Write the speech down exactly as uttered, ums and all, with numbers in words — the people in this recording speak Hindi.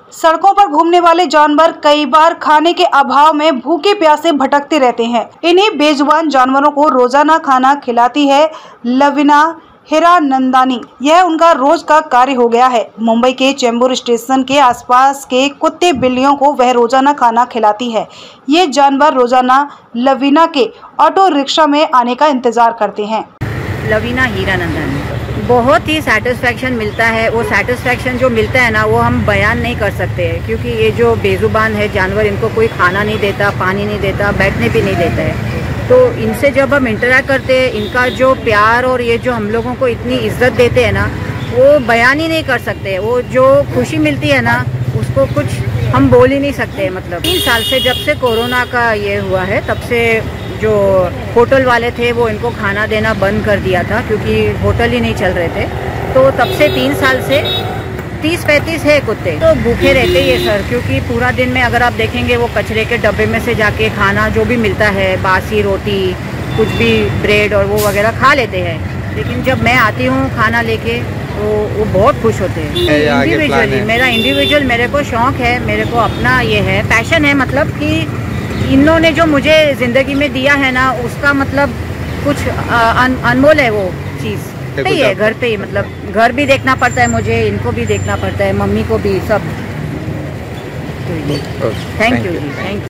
सड़कों पर घूमने वाले जानवर कई बार खाने के अभाव में भूखे प्यासे भटकते रहते हैं। इन्हीं बेजुबान जानवरों को रोजाना खाना खिलाती है लवीना हिरानंदानी। यह उनका रोज का कार्य हो गया है। मुंबई के चेंबूर स्टेशन के आसपास के कुत्ते बिल्लियों को वह रोजाना खाना खिलाती है। ये जानवर रोजाना लवीना के ऑटो रिक्शा में आने का इंतजार करते हैं। लवीना हिरानंदानी, बहुत ही सेटिस्फैक्शन मिलता है। वो सेटिस्फैक्शन जो मिलता है ना, वो हम बयान नहीं कर सकते हैं, क्योंकि ये जो बेजुबान है जानवर, इनको कोई खाना नहीं देता, पानी नहीं देता, बैठने भी नहीं देता है। तो इनसे जब हम इंटरेक्ट करते हैं, इनका जो प्यार और ये जो हम लोगों को इतनी इज्जत देते हैं ना, वो बयान ही नहीं कर सकते। वो जो खुशी मिलती है ना, उसको कुछ हम बोल ही नहीं सकते। मतलब तीन साल से, जब से कोरोना का ये हुआ है, तब से जो होटल वाले थे वो इनको खाना देना बंद कर दिया था, क्योंकि होटल ही नहीं चल रहे थे। तो तब से तीन साल से तीस पैंतीस है कुत्ते तो भूखे रहते ही है सर, क्योंकि पूरा दिन में अगर आप देखेंगे वो कचरे के डब्बे में से जाके खाना जो भी मिलता है, बासी रोटी, कुछ भी ब्रेड और वो वगैरह खा लेते हैं। लेकिन जब मैं आती हूँ खाना लेके, तो वो बहुत खुश होते हैं। इंडिविजुअली मेरा इंडिविजुअल मेरे को शौक है, मेरे को अपना ये है, पैशन है। मतलब कि इन्होंने जो मुझे ज़िंदगी में दिया है ना, उसका मतलब कुछ अन, अनमोल है वो चीज़। सही है, घर पे ही, मतलब घर भी देखना पड़ता है मुझे, इनको भी देखना पड़ता है, मम्मी को भी, सब। थैंक यू जी, थैंक यू।